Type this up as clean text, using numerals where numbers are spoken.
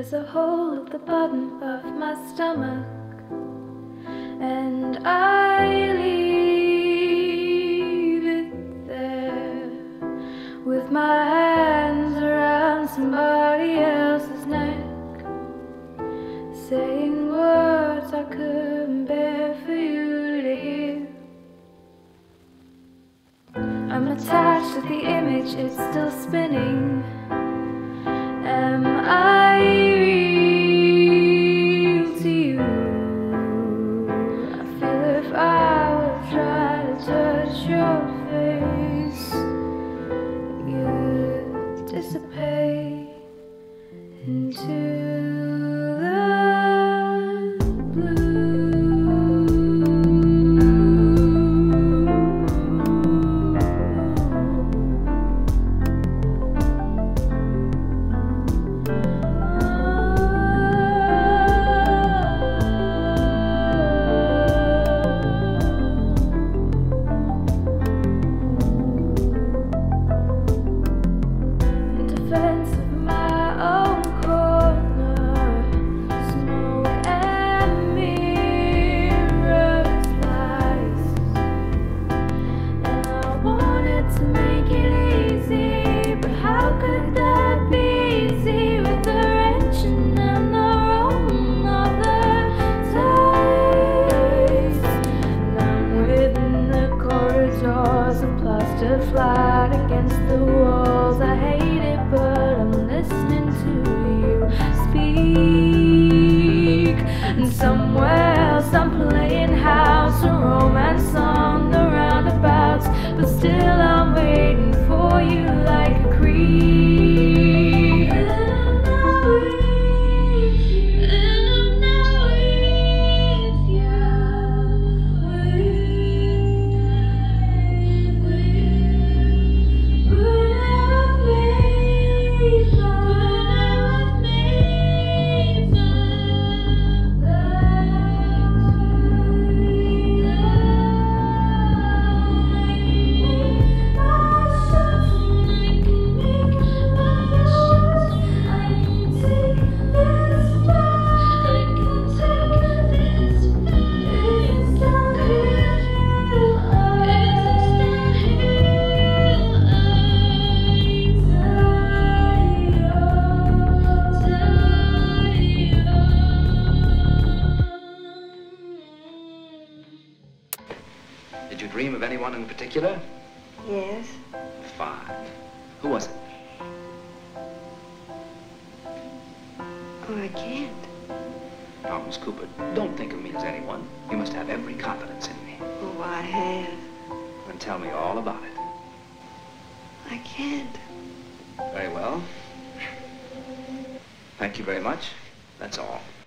There's a hole at the bottom of my stomach, and I leave it there with my hands around somebody else's neck, saying words I couldn't bear for you to hear. I'm attached to the image, it's still spinning. Am I real to you? I feel if I would try to touch your face, you'd dissipate into the blue. Plastered flat against the walls. I hate it, but I'm listening to you speak. And somewhere else I'm playing house, a romance on the roundabouts, but still I'm waiting for you like a creep. Did you dream of anyone in particular? Yes. Fine. Who was it? Oh, I can't. Now, Miss Cooper, don't think of me as anyone. You must have every confidence in me. Oh, I have. Then tell me all about it. I can't. Very well. Thank you very much. That's all.